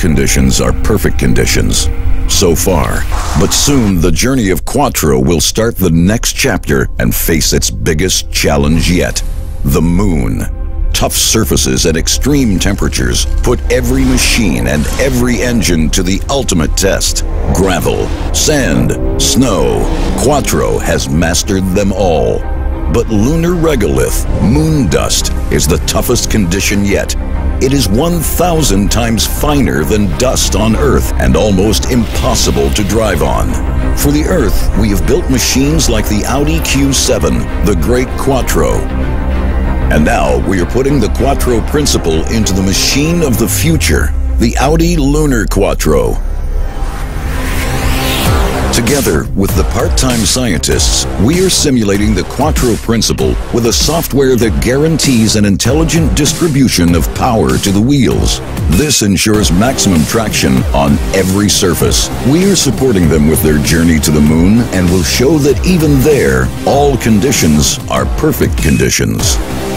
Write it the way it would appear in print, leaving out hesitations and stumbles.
conditions are perfect conditions. So far. But soon the journey of Quattro will start the next chapter and face its biggest challenge yet. The moon. Tough surfaces and extreme temperatures put every machine and every engine to the ultimate test. Gravel, sand, snow, Quattro has mastered them all. But lunar regolith, moon dust, is the toughest condition yet. It is 1,000 times finer than dust on Earth and almost impossible to drive on. For the Earth, we have built machines like the Audi Q7, the great Quattro. And now we are putting the Quattro principle into the machine of the future, the Audi Lunar Quattro. Together with the part-time scientists, we are simulating the Quattro principle with a software that guarantees an intelligent distribution of power to the wheels. This ensures maximum traction on every surface. We are supporting them with their journey to the moon and will show that even there, all conditions are perfect conditions.